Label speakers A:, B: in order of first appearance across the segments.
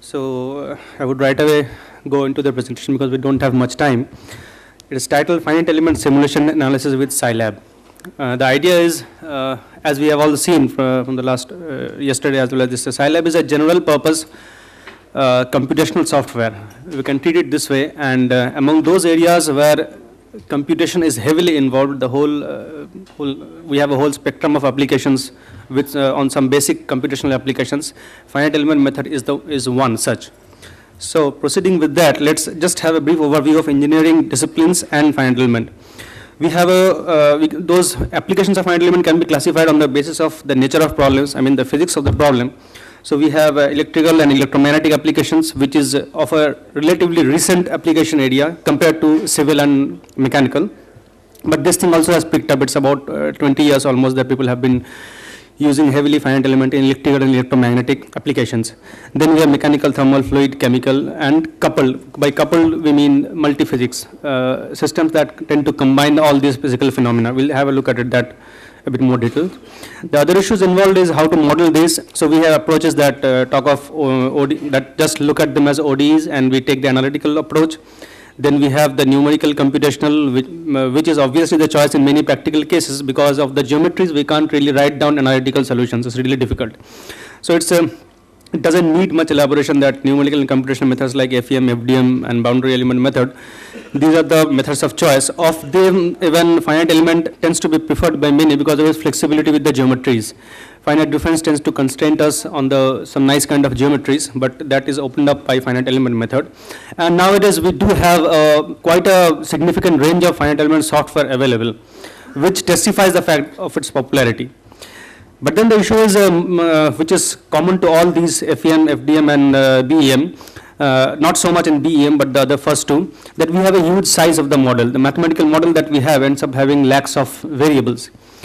A: I would right away go into the presentation because we don't have much time. It is titled Finite Element Simulation Analysis with Scilab. The idea is, as we have all seen from the last yesterday as well as this, Scilab is a general purpose computational software. We can treat it this way, and among those areas where computation is heavily involved, we have a whole spectrum of applications with on some basic computational applications. Finite element method is one such. So proceeding with that, let's just have a brief overview of engineering disciplines and finite element. We have those applications of finite element can be classified on the basis of the nature of problems, I mean the physics of the problem. So we have electrical and electromagnetic applications, which is of a relatively recent application area compared to civil and mechanical. But this thing also has picked up. It's about 20 years almost that people have been using heavily finite element in electrical and electromagnetic applications. Then we have mechanical, thermal, fluid, chemical, and coupled. By coupled, we mean multi-physics, systems that tend to combine all these physical phenomena. We'll have a look at it that a bit more detail. The other issues involved is how to model this. So we have approaches that talk of that just look at them as ODEs, and we take the analytical approach. Then we have the numerical computational, which is obviously the choice in many practical cases because of the geometries. We can't really write down analytical solutions. It's really difficult. So it doesn't need much elaboration that numerical and computational methods like FEM, FDM, and boundary element method, these are the methods of choice. Of them, even finite element tends to be preferred by many because of its flexibility with the geometries. Finite difference tends to constrain us on some nice kind of geometries, but that is opened up by finite element method. And nowadays we do have quite a significant range of finite element software available, which testifies the fact of its popularity. But then the issue is, which is common to all these FEM, FDM, and BEM, not so much in BEM, but the other first two, that we have a huge size of the model. The mathematical model that we have ends up having lakhs of variables.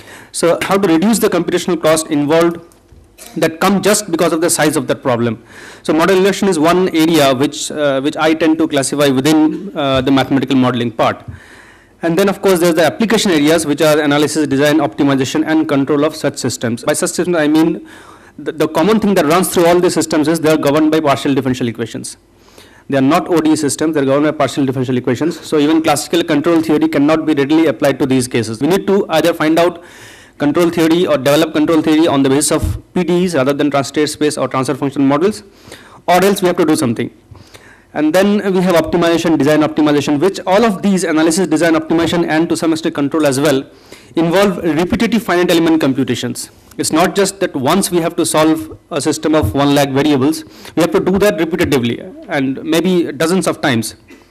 A: So how to reduce the computational cost involved that come just because of the size of that problem. So model election is one area which I tend to classify within the mathematical modeling part. And then, of course, there's the application areas, which are analysis, design, optimization, and control of such systems. By such systems, I mean the common thing that runs through all these systems is they are governed by partial differential equations. They are not ODE systems, they are governed by partial differential equations. So even classical control theory cannot be readily applied to these cases. We need to either find out control theory or develop control theory on the basis of PDEs rather than translate space or transfer function models, or else we have to do something. And then we have optimization, design optimization, which all of these analysis, design optimization, and to some extent control as well, involve repetitive finite element computations. It's not just that once we have to solve a system of 1 lakh variables, we have to do that repetitively and maybe dozens of times.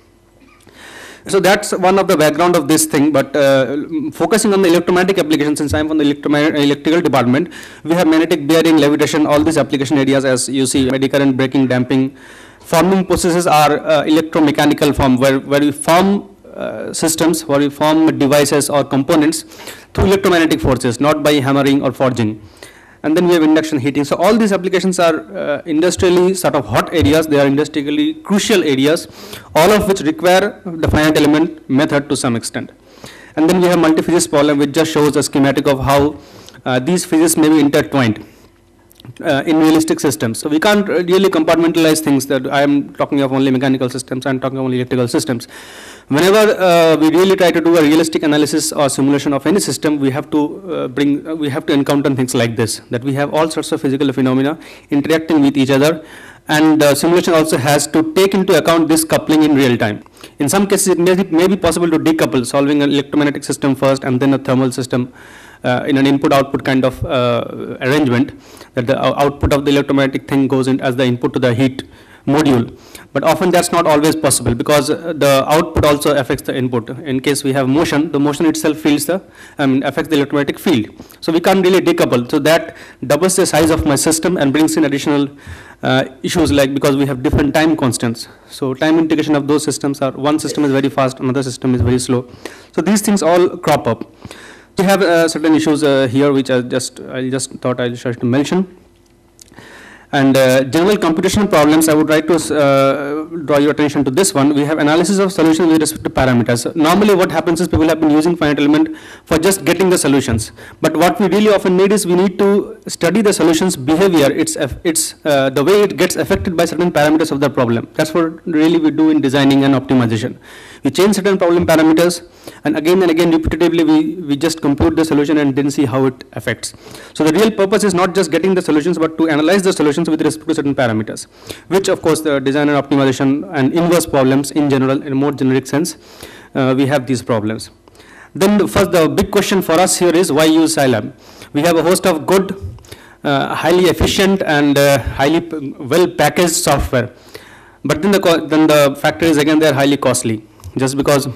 A: So that's one of the background of this thing, but focusing on the electromagnetic applications, since I'm from the electrical department, we have magnetic bearing, levitation, all these application areas as you see, eddy current, braking, damping. Forming processes are electromechanical form, where we form systems, where we form devices or components through electromagnetic forces, not by hammering or forging. And then we have induction heating. So all these applications are industrially sort of hot areas. They are industrially crucial areas, all of which require the finite element method to some extent. And then we have multi-physics problem, which just shows a schematic of how these physics may be intertwined in realistic systems. So we can't really compartmentalize things that I am talking of only mechanical systems, I am talking of only electrical systems. Whenever we really try to do a realistic analysis or simulation of any system, we have to encounter things like this, that we have all sorts of physical phenomena interacting with each other, and the simulation also has to take into account this coupling in real time. In some cases, it may be possible to decouple, solving an electromagnetic system first and then a thermal system in an input-output kind of arrangement, that the output of the electromagnetic thing goes in as the input to the heat module. But often that's not always possible because the output also affects the input. In case we have motion, the motion itself affects the electromagnetic field. So we can't really decouple. So that doubles the size of my system and brings in additional issues, like because we have different time constants. So time integration of those systems are, one system is very fast, another system is very slow. So these things all crop up. We have certain issues here which I just thought I'll try to mention. And general computational problems, I would like to draw your attention to this one. We have analysis of solutions with respect to parameters. Normally what happens is people have been using finite element for just getting the solutions. But what we really often need is we need to study the solution's behavior, the way it gets affected by certain parameters of the problem. That's what really we do in designing and optimization. We change certain problem parameters, and again repetitively we just compute the solution and then see how it affects. So the real purpose is not just getting the solutions, but to analyze the solutions with respect to certain parameters, which of course the design and optimization and inverse problems in general, in a more generic sense, we have these problems. Then first the big question for us here is, why use Scilab? We have a host of good, highly efficient and highly well packaged software, but then the factor is again they are highly costly, just because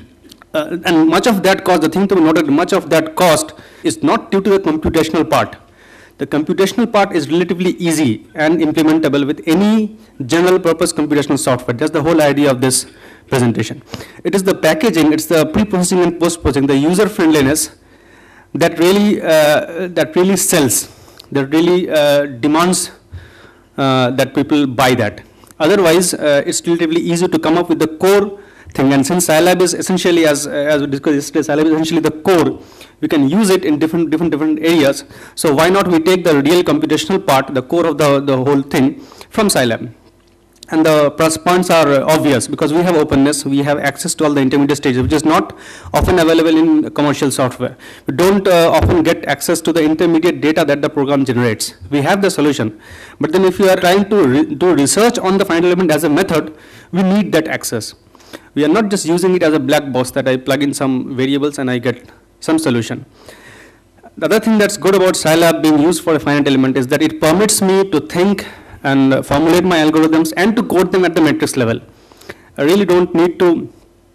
A: and much of that cost, the thing to be noted, much of that cost is not due to the computational part. The computational part is relatively easy and implementable with any general purpose computational software. That's the whole idea of this presentation. It is the packaging, it's the pre-processing and post-processing, the user friendliness that really sells, that really demands that people buy that. Otherwise, it's relatively easy to come up with the core thing, and since Scilab is essentially, as we discussed yesterday, Scilab is essentially the core. We can use it in different areas. So why not we take the real computational part, the core of the whole thing, from Scilab? And the plus points are obvious, because we have openness, we have access to all the intermediate stages, which is not often available in commercial software. We don't often get access to the intermediate data that the program generates. We have the solution, but then if you are trying to do research on the finite element as a method, we need that access. We are not just using it as a black box that I plug in some variables and I get some solution. The other thing that's good about Scilab being used for a finite element is that it permits me to think and formulate my algorithms and to code them at the matrix level. I really don't need to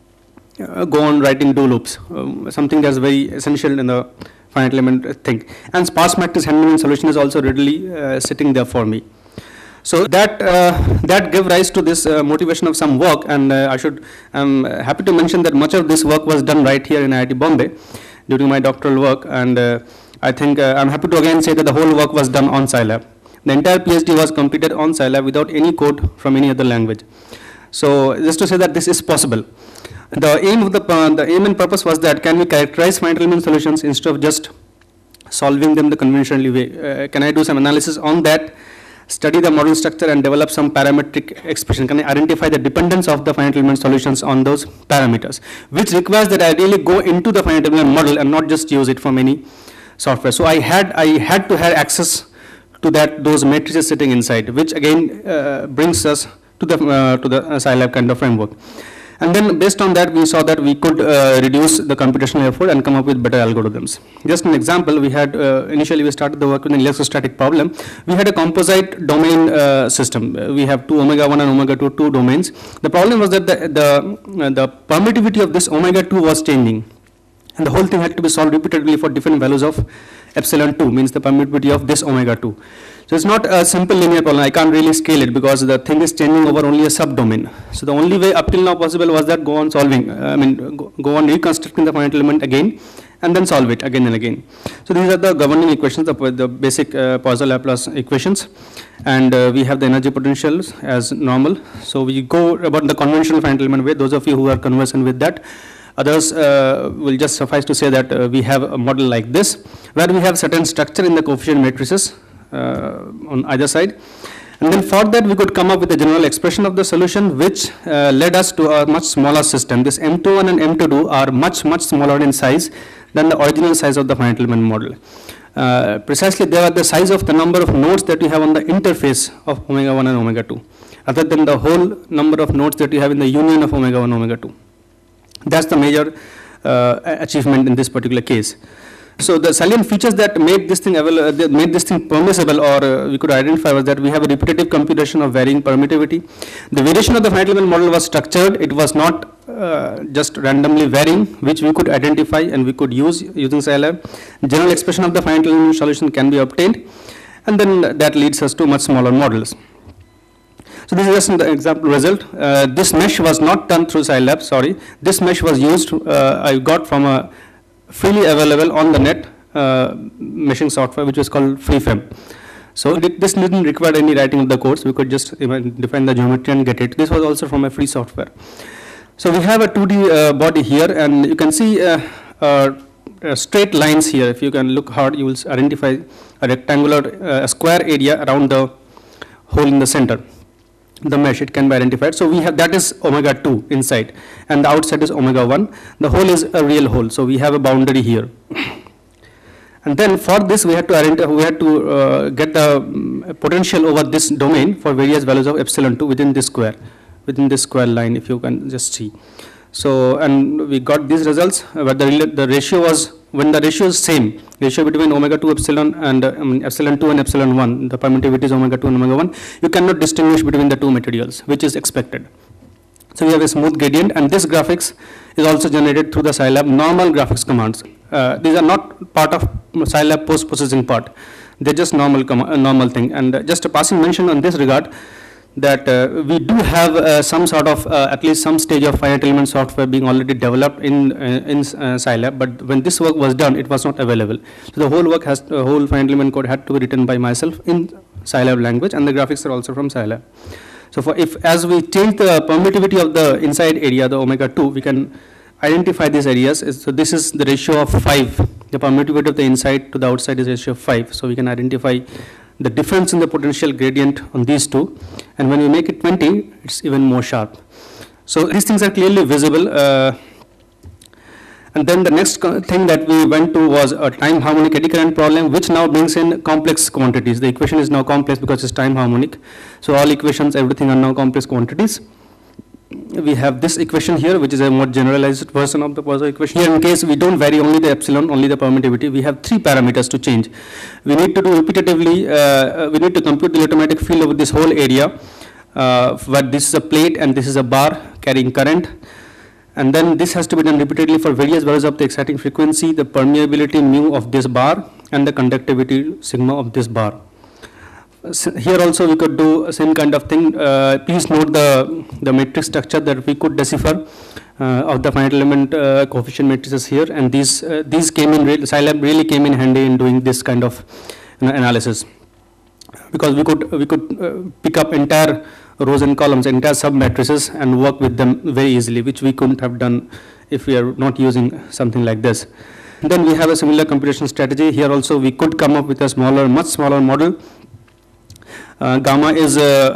A: go on writing do loops, something that's very essential in the finite element thing. And sparse matrix handling solution is also readily sitting there for me. So that gave rise to this motivation of some work, and I'm happy to mention that much of this work was done right here in IIT Bombay during my doctoral work, and I think I'm happy to again say that the whole work was done on Scilab. The entire PhD was completed on Scilab without any code from any other language. So just to say that this is possible. The aim and purpose was that can we characterize finite element solutions instead of just solving them the conventional way? Can I do some analysis on that, study the model structure and develop some parametric expression? Can I identify the dependence of the finite element solutions on those parameters, which requires that I really go into the finite element model and not just use it from any software. So I had to have access to those matrices sitting inside, which again brings us to the Scilab kind of framework. And then based on that, we saw that we could reduce the computational effort and come up with better algorithms. Just an example, we had initially we started the work with an electrostatic problem. We had a composite domain system. We have two omega 1 and omega 2 domains. The problem was that the permittivity of this omega 2 was changing, and the whole thing had to be solved repeatedly for different values of epsilon 2, means the permittivity of this omega 2. So it's not a simple linear problem. I can't really scale it because the thing is changing over only a subdomain. So the only way up till now possible was that go on solving, go on reconstructing the finite element again and then solve it again and again. So these are the governing equations, the basic Poisson-Laplace equations, and we have the energy potentials as normal. So we go about the conventional finite element way. Those of you who are conversant with that, others will just suffice to say that we have a model like this, where we have certain structure in the coefficient matrices on either side. And then for that we could come up with a general expression of the solution, which led us to a much smaller system. This M21 and M22 are much smaller in size than the original size of the finite element model. Precisely they are the size of the number of nodes that you have on the interface of omega 1 and omega 2, other than the whole number of nodes that you have in the union of omega 1 and omega 2. That's the major achievement in this particular case. So the salient features that made this thing permissible, or we could identify, was that we have a repetitive computation of varying permittivity. The variation of the finite element model was structured. It was not just randomly varying, which we could identify and we could use using Scilab. General expression of the finite element solution can be obtained, and then that leads us to much smaller models. So this is just an example result. This mesh was not done through Scilab, sorry. This mesh was used, I got from a freely available on the net meshing software, which was called FreeFrame. So this didn't require any writing of the codes. We could just even define the geometry and get it. This was also from a free software. So we have a 2D body here, and you can see straight lines here. If you can look hard, you will identify a rectangular square area around the hole in the center. The mesh, it can be identified. So we have, that is omega 2 inside, and the outside is omega 1. The hole is a real hole, so we have a boundary here. And then for this we had to get the potential over this domain for various values of epsilon 2 within this square line, if you can just see. So, and we got these results where the ratio was, when the ratio is same, ratio between omega 2 epsilon and epsilon 2 and epsilon 1, the permittivity is omega 2 and omega 1, you cannot distinguish between the two materials, which is expected. So we have a smooth gradient, and this graphics is also generated through the Scilab normal graphics commands. These are not part of Scilab post-processing part. They're just normal thing. And just a passing mention on this regard, that we do have some sort of, at least some stage of finite element software being already developed in Scilab, but when this work was done, it was not available. So the whole work whole finite element code had to be written by myself in Scilab language, and the graphics are also from Scilab. So as we change the permittivity of the inside area, the omega 2, we can identify these areas. So this is the ratio of 5. The permittivity of the inside to the outside is ratio of 5. So we can identify the difference in the potential gradient on these two. And when we make it 20, it's even more sharp. So these things are clearly visible. And then the next thing that we went to was a time harmonic eddy current problem, which now brings in complex quantities. The equation is now complex because it's time harmonic. So all equations, everything are now complex quantities. We have this equation here, which is a more generalized version of the Poisson equation. Here, in case we don't vary only the epsilon, only the permittivity, we have 3 parameters to change. We need to do repetitively, we need to compute the electromagnetic field over this whole area, where this is a plate and this is a bar carrying current. And then this has to be done repeatedly for various values of the exciting frequency, the permeability mu of this bar, and the conductivity sigma of this bar. So here also we could do same kind of thing. Please note the matrix structure that we could decipher of the finite element coefficient matrices here, and these came in, Scilab really came in handy in doing this kind of analysis, because we could pick up entire rows and columns, entire sub matrices, and work with them very easily, which we couldn't have done if we are not using something like this. And then we have a similar computation strategy. Here also we could come up with a smaller, much smaller model. Gamma is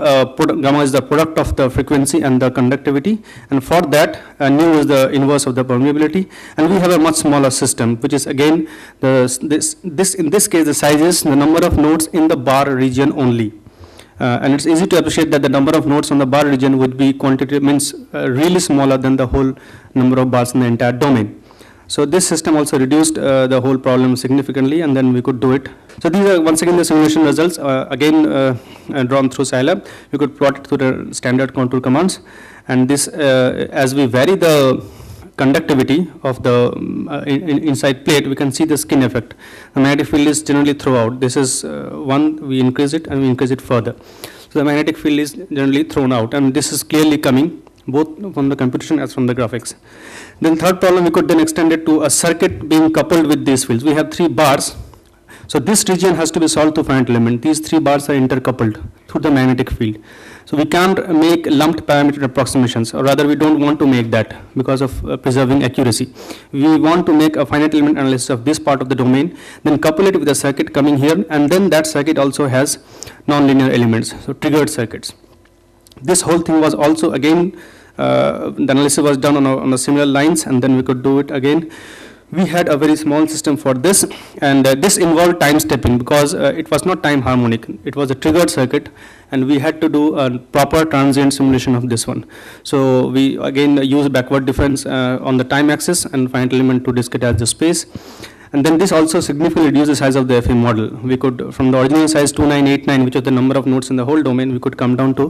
A: the product of the frequency and the conductivity, and for that nu is the inverse of the permeability, and we have a much smaller system, which is again in this case the size is the number of nodes in the bar region only. And it's easy to appreciate that the number of nodes on the bar region would be really smaller than the whole number of bars in the entire domain. So this system also reduced the whole problem significantly, and then we could do it. So these are once again the simulation results, again drawn through Scilab. We could plot it through the standard contour commands, and this as we vary the conductivity of the inside plate, we can see the skin effect. The magnetic field is generally throughout. This is one, we increase it and we increase it further. So the magnetic field is generally thrown out, and this is clearly coming both from the computation as from the graphics. Then third problem, we could then extend it to a circuit being coupled with these fields. We have 3 bars. So this region has to be solved to finite element. These 3 bars are intercoupled through the magnetic field. So we can't make lumped parameter approximations, or rather we don't want to make that because of preserving accuracy. We want to make a finite element analysis of this part of the domain, then couple it with a circuit coming here, and then that circuit also has nonlinear elements, so triggered circuits. This whole thing was also again, the analysis was done on a similar lines, and then we could do it again. We had a very small system for this, and this involved time stepping because it was not time harmonic, it was a triggered circuit, and we had to do a proper transient simulation of this one. So we again use backward difference on the time axis and finite element to discretize the space. And then this also significantly reduced the size of the FE model. We could, from the original size 2989, which was the number of nodes in the whole domain, we could come down to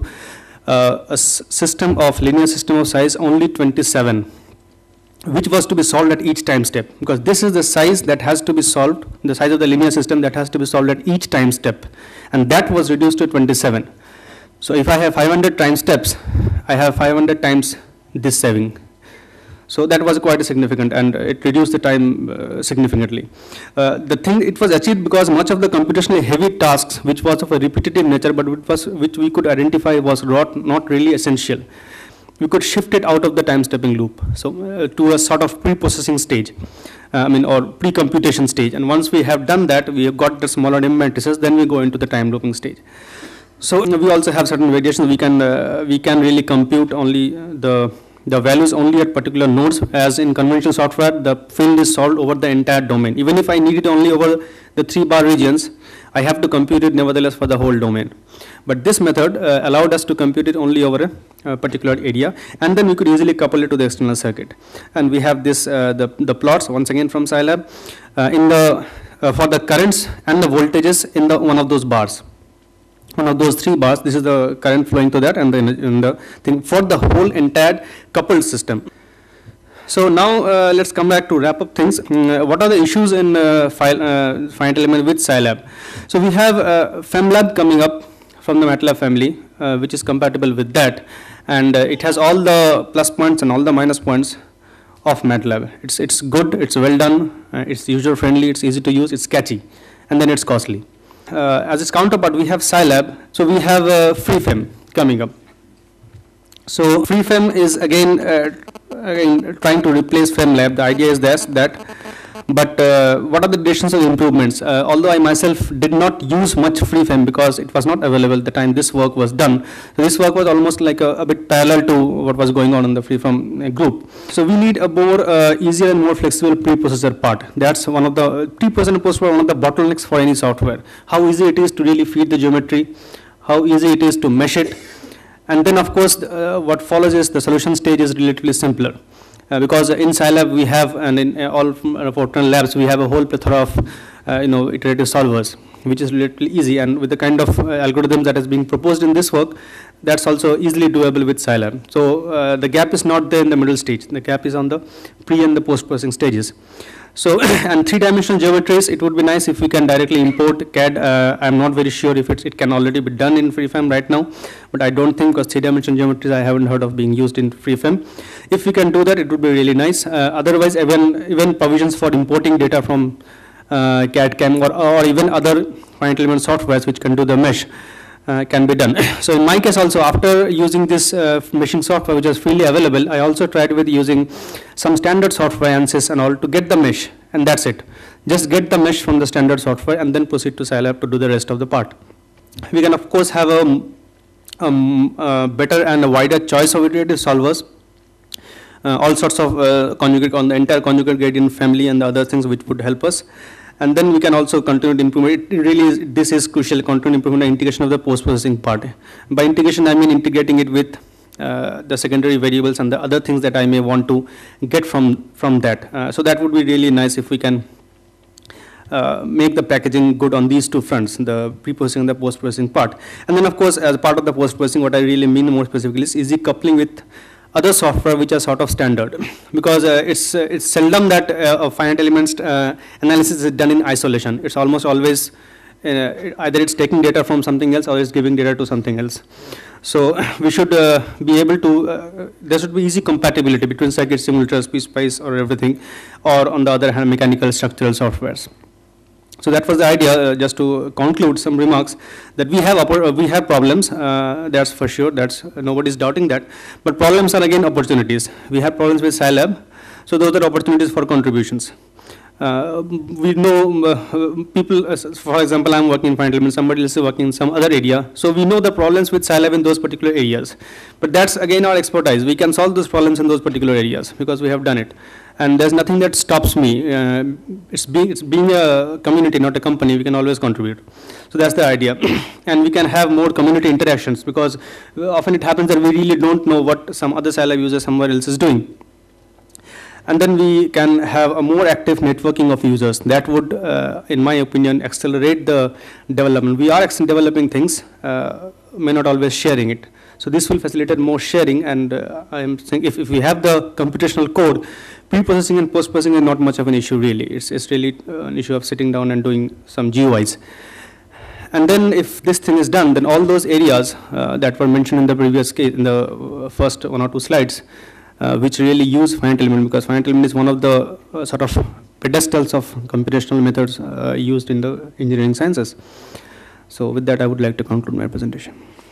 A: a system of linear system of size only 27, which was to be solved at each time step, because this is the size that has to be solved, the size of the linear system that has to be solved at each time step, and that was reduced to 27. So if I have 500 time steps, I have 500 times this saving. So that was quite significant, and it reduced the time significantly. The thing, it was achieved because much of the computationally heavy tasks, which was of a repetitive nature, but which we could identify was not really essential, we could shift it out of the time stepping loop, so to a sort of pre-processing stage, or pre-computation stage. And once we have done that, we have got the smaller M matrices, then we go into the time looping stage. So we also have certain variations. We can really compute only the values only at particular nodes, as in conventional software the field is solved over the entire domain. Even if I need it only over the 3 bar regions, I have to compute it nevertheless for the whole domain. But this method allowed us to compute it only over a particular area, and then we could easily couple it to the external circuit. And we have this the plots once again from Scilab for the currents and the voltages in one of those bars. One of those 3 bars, this is the current flowing to that, and then in the thing for the whole entire coupled system. So now let's come back to wrap up things. What are the issues in finite element with Scilab? So we have FemLab coming up from the MATLAB family, which is compatible with that, and it has all the plus points and all the minus points of MATLAB. It's good, it's well done, it's user friendly, it's easy to use, it's catchy, and then it's costly. As its counterpart, we have Scilab. So we have FreeFem coming up. So FreeFem is again trying to replace FemLab. The idea is that. But what are the directions of improvements? Although I myself did not use much FreeFem because it was not available at the time this work was done. So this work was almost like a bit parallel to what was going on in the FreeFem group. So we need a more easier and more flexible preprocessor part. That's one of the preprocessor and postprocessor, one of the bottlenecks for any software. How easy it is to really feed the geometry, how easy it is to mesh it, and then of course what follows is the solution stage is relatively simpler. Because in Scilab we have, and in all Fortran labs, we have a whole plethora of iterative solvers, which is relatively easy, and with the kind of algorithms that is being proposed in this work, that's also easily doable with Scilab. So the gap is not there in the middle stage. The gap is on the pre and the post processing stages. So and 3-dimensional geometries, it would be nice if we can directly import CAD. I'm not very sure if it can already be done in FreeFem right now, but I don't think, because 3-dimensional geometries I haven't heard of being used in FreeFem. If we can do that, it would be really nice. Otherwise, even provisions for importing data from CAD/CAM or even other finite element softwares which can do the mesh can be done. So in my case also, after using this meshing software, which is freely available, I also tried with using some standard software, ANSYS and all, to get the mesh, and that's it. Just get the mesh from the standard software and then proceed to Scilab to do the rest of the part. We can of course have a better and a wider choice of iterative solvers, all sorts of conjugate on the entire conjugate gradient family and the other things which would help us. And then we can also continue to improve it. This is crucial, continue improvement and integration of the post-processing part. By integration, I mean integrating it with the secondary variables and the other things that I may want to get from that. So that would be really nice if we can make the packaging good on these 2 fronts, the pre-processing and the post-processing part. And then of course, as part of the post-processing, what I really mean more specifically is easy coupling with other software which are sort of standard, because it's seldom that a finite elements analysis is done in isolation. It's almost always either it's taking data from something else or it's giving data to something else. So we should be able to, there should be easy compatibility between circuit simulators, PSpice or everything, or on the other hand mechanical structural softwares. So that was the idea. Just to conclude some remarks, that we have problems, that's for sure, that's nobody's doubting that, but problems are again opportunities. We have problems with Scilab, so those are opportunities for contributions. We know people, for example, I'm working in finite element, somebody else is working in some other area, so we know the problems with Scilab in those particular areas, but that's again our expertise. We can solve those problems in those particular areas because we have done it. And there's nothing that stops me. It's being a community, not a company. We can always contribute. So that's the idea. And we can have more community interactions, because often it happens that we really don't know what some other Scilab user somewhere else is doing. And then we can have a more active networking of users. That would, in my opinion, accelerate the development. We are developing things, may not always sharing it. So this will facilitate more sharing, and I am saying if we have the computational code, pre-processing and post-processing is not much of an issue really. It's really an issue of sitting down and doing some GUIs. And then if this thing is done, then all those areas that were mentioned in the previous case, in the first 1 or 2 slides, which really use finite element, because finite element is one of the sort of pedestals of computational methods used in the engineering sciences. So with that, I would like to conclude my presentation.